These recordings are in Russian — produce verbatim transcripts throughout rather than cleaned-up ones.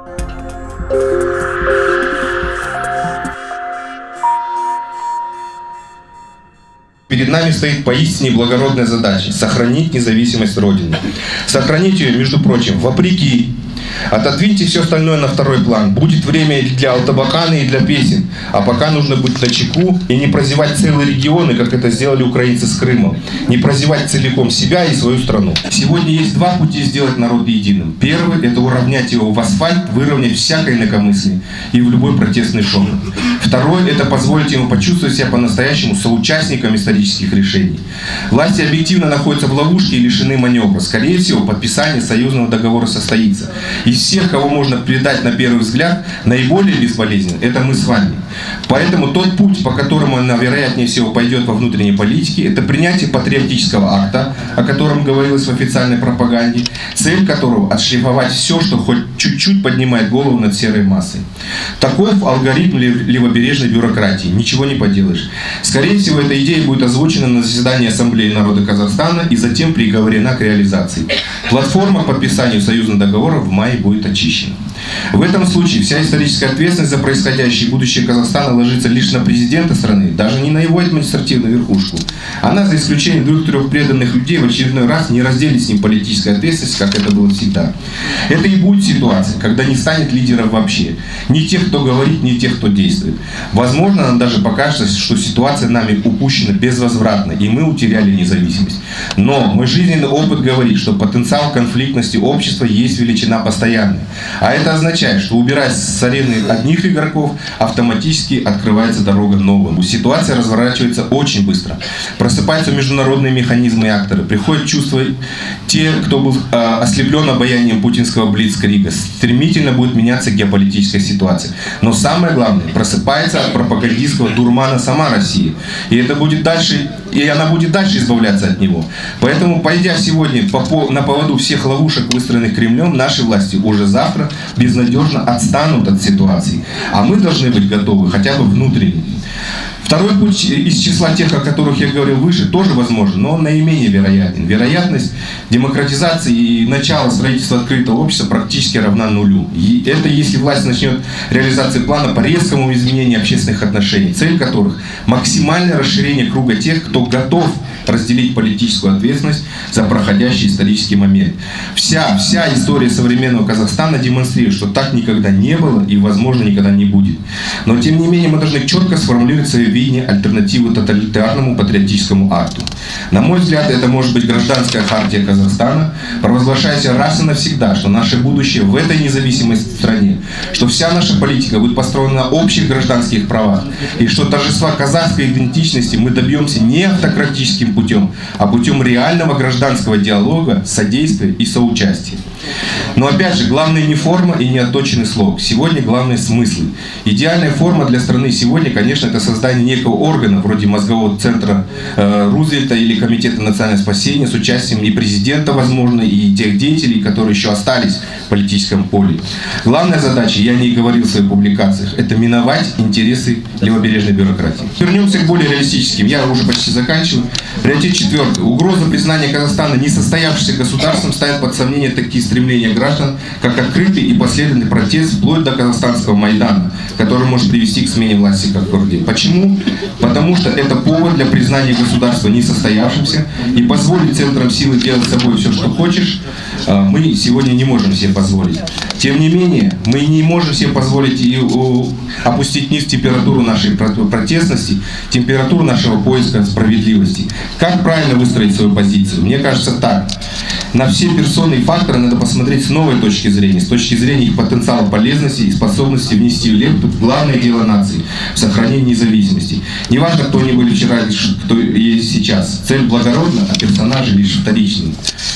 Перед нами стоит поистине благородная задача – сохранить независимость Родины. Сохранить ее, между прочим, вопреки. Отодвиньте все остальное на второй план. Будет время и для Алтабакана, и для песен. А пока нужно быть начеку и не прозевать целые регионы, как это сделали украинцы с Крымом. Не прозевать целиком себя и свою страну. Сегодня есть два пути сделать народ единым. Первый – это уравнять его в асфальт, выровнять всякое инакомыслие и в любой протестный шум. Второй – это позволить ему почувствовать себя по-настоящему соучастником исторических решений. Власти объективно находятся в ловушке и лишены маневра. Скорее всего, подписание союзного договора состоится. Из всех, кого можно предать на первый взгляд, наиболее безболезнен – это мы с вами. Поэтому тот путь, по которому она, вероятнее всего, пойдет во внутренней политике, это принятие патриотического акта, о котором говорилось в официальной пропаганде, цель которого – отшлифовать все, что хоть чуть-чуть поднимает голову над серой массой. Таков алгоритм левобережной бюрократии. Ничего не поделаешь. Скорее всего, эта идея будет озвучена на заседании Ассамблеи народа Казахстана и затем приговорена к реализации. Платформа к подписанию союзного договора в мае будет очищена. В этом случае вся историческая ответственность за происходящее и будущее Казахстана ложится лишь на президента страны, даже не на его административную верхушку. Она, за исключением двух-трех преданных людей, в очередной раз не разделит с ним политическую ответственность, как это было всегда. Это и будет ситуация, когда не станет лидеров вообще. Ни тех, кто говорит, ни тех, кто действует. Возможно, нам даже покажется, что ситуация нами упущена безвозвратно, и мы утеряли независимость. Но мой жизненный опыт говорит, что потенциал конфликтности общества есть величина постоянная. А это означает, что убирая с арены одних игроков, автоматически открывается дорога новым. Ситуация разворачивается очень быстро. Просыпаются международные механизмы и акторы. Приходят чувства те, кто был э, ослеплен обаянием путинского блицкрига. Стремительно будет меняться геополитическая ситуация. Но самое главное, просыпается от пропагандистского дурмана сама Россия. И это будет дальше, и она будет дальше избавляться от него. Поэтому, пойдя сегодня по, на поводу всех ловушек, выстроенных Кремлем, наши власти уже завтра безнадежно отстанут от ситуации. А мы должны быть готовы хотя бы внутренне. Второй путь из числа тех, о которых я говорил выше, тоже возможен, но он наименее вероятен. Вероятность демократизации и начала строительства открытого общества практически равна нулю. И это если власть начнет реализацию плана по резкому изменению общественных отношений, цель которых максимальное расширение круга тех, кто готов разделить политическую ответственность за проходящий исторический момент. Вся, вся история современного Казахстана демонстрирует, что так никогда не было и, возможно, никогда не будет. Но, тем не менее, мы должны четко сформулировать свое видение альтернативы тоталитарному патриотическому акту. На мой взгляд, это может быть гражданская хартия Казахстана, провозглашающая раз и навсегда, что наше будущее в этой независимой стране, что вся наша политика будет построена на общих гражданских правах, и что торжества казахской идентичности мы добьемся не автократическим путем, а путем реального гражданского диалога, содействия и соучастия. Но опять же, главное не форма и не отточенный слог. Сегодня главное смыслы. Идеальная форма для страны сегодня, конечно, это создание некого органа, вроде мозгового центра э, Рузвельта или Комитета национального спасения, с участием и президента, возможно, и тех деятелей, которые еще остались в политическом поле. Главная задача, я не говорил в своих публикациях, это миновать интересы левобережной бюрократии. Вернемся к более реалистическим. Я уже почти заканчиваю. Приоритет четвертый. Угроза признания Казахстана несостоявшимся государством ставит под сомнение такие стремления граждан, как открытый и последовательный протест вплоть до казахстанского Майдана, который может привести к смене власти как в Орде. Почему? Потому что это повод для признания государства несостоявшимся и позволить центрам силы делать с собой все, что хочешь, мы сегодня не можем себе позволить. Тем не менее, мы не можем себе позволить и опустить вниз температуру нашей протестности, температуру нашего поиска справедливости. Как правильно выстроить свою позицию? Мне кажется так. На все персоны и факторы надо посмотреть с новой точки зрения, с точки зрения их потенциала полезности и способности внести лепту в главное дело нации, в сохранение независимости. Неважно, кто они были вчера, кто есть сейчас. Цель благородна, а персонажи лишь вторичны.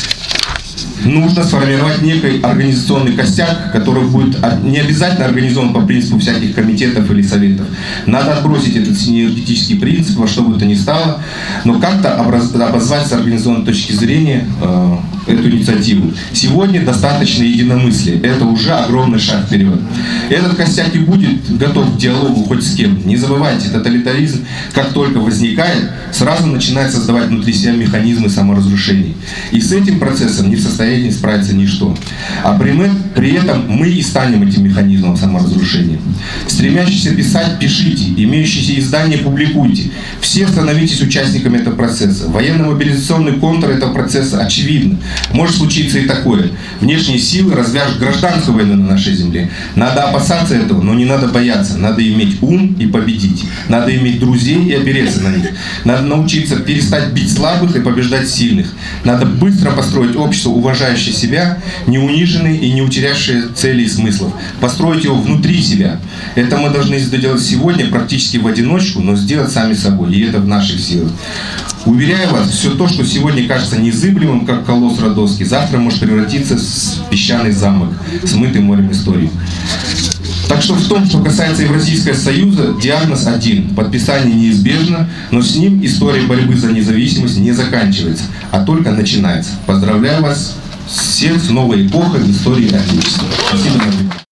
Нужно сформировать некий организационный костяк, который будет не обязательно организован по принципу всяких комитетов или советов. Надо отбросить этот синергетический принцип, во что бы то ни стало, но как-то обозвать с организационной точки зрения э, эту инициативу. Сегодня достаточно единомыслия. Это уже огромный шаг вперед. Этот костяк и будет готов к диалогу хоть с кем. Не забывайте, тоталитаризм, как только возникает, сразу начинает создавать внутри себя механизмы саморазрушений. И с этим процессом не в состоянии справиться ничто. А при, при этом мы и станем этим механизмом саморазрушения. Стремящиеся писать, пишите. Имеющиеся издания публикуйте. Все становитесь участниками этого процесса. Военно-мобилизационный контур этого процесса очевидно. Может случиться и такое. Внешние силы развяжут гражданскую войну на нашей земле. Надо опасаться этого, но не надо бояться. Надо иметь ум и победить. Надо иметь друзей и опереться на них. Надо научиться перестать бить слабых и побеждать сильных. Надо быстро построить общество, уважающее себя, не униженное и не утерявшее цели и смыслов. Построить его внутри себя. Это мы должны сделать сегодня практически в одиночку, но сделать сами собой. И это в наших силах. Уверяю вас, все то, что сегодня кажется незыблемым, как колосс Родосский, завтра может превратиться в песчаный замок, смытый морем истории. Так что в том, что касается Евразийского союза, диагноз один. Подписание неизбежно, но с ним история борьбы за независимость не заканчивается, а только начинается. Поздравляю вас всех с новой эпохой в истории Отечества. Спасибо за внимание.